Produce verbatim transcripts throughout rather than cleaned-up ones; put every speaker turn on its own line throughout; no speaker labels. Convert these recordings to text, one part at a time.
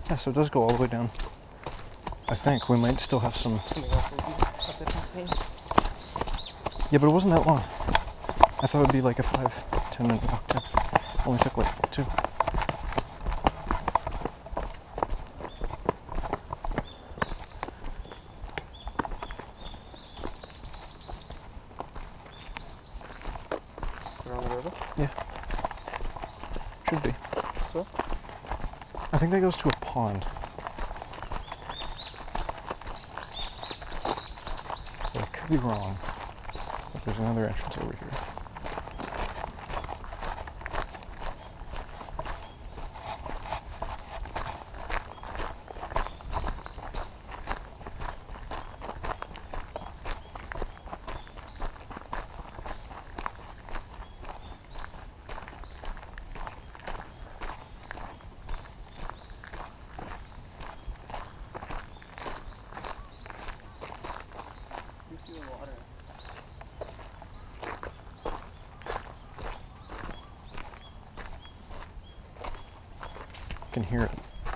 Yeah, so it does go all the way down. I think we might still have some. Yeah, but it wasn't that long. I thought it would be like a five, ten minute walk too. Only took like two.
Around the river?
Yeah. Should be.
So?
I think that goes to a pond. But I could be wrong. But there's another entrance over here.
Water.
I can hear it.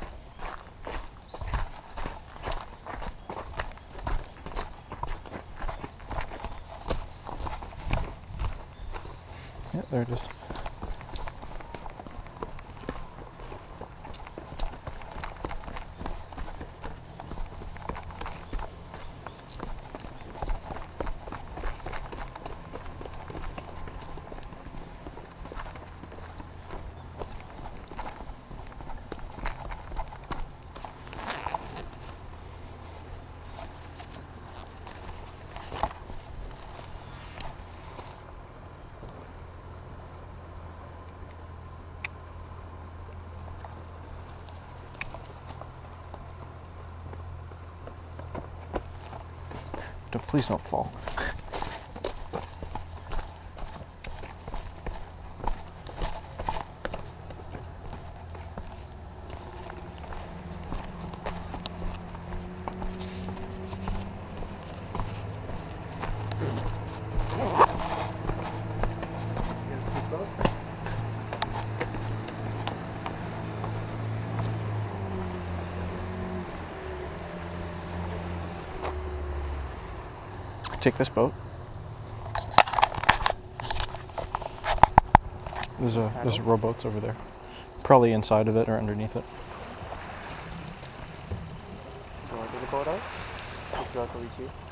Yeah, there it is. Don't, please don't fall. Take this boat. There's a there's rowboats over there, probably inside of it or underneath it.
Do you want to take the boat out? Just go out to reach you.